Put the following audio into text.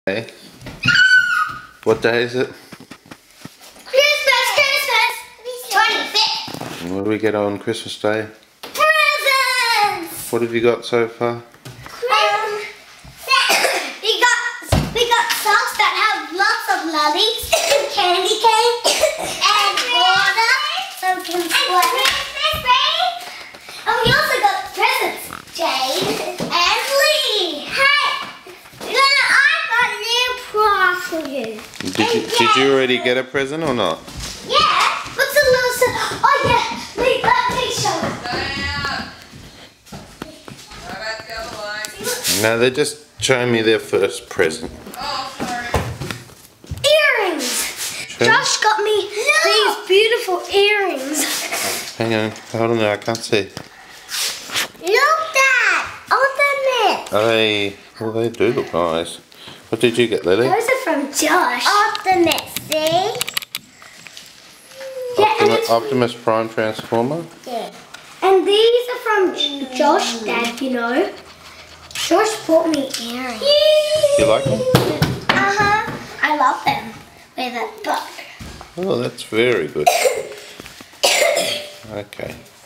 Hey, what day is it? Christmas! 25th! And what do we get on Christmas Day? Presents! What have you got so far? We got socks that have lots of lollies, candy cane, and water, some sweaters. And we also got presents, Jane and Lee. Hey! I got a new bra for you. Did you already get a present or not? Yeah, what's a little... Oh yeah, Lee, let me show you. No, they're just showing me their first present. Oh, sorry. Earrings! Sure. Josh got me these beautiful earrings. Hang on, hold on there, I can't see. Look, Dad! Open it! Well, they do look nice. What did you get, Lily? Those are from Josh. Optimus, see? Yeah, and Optimus Prime Transformer? yeah. And these are from Josh, Dad, you know. Josh bought me earrings. You like them? Uh-huh. I love them. With a book. Oh, that's very good. Okay.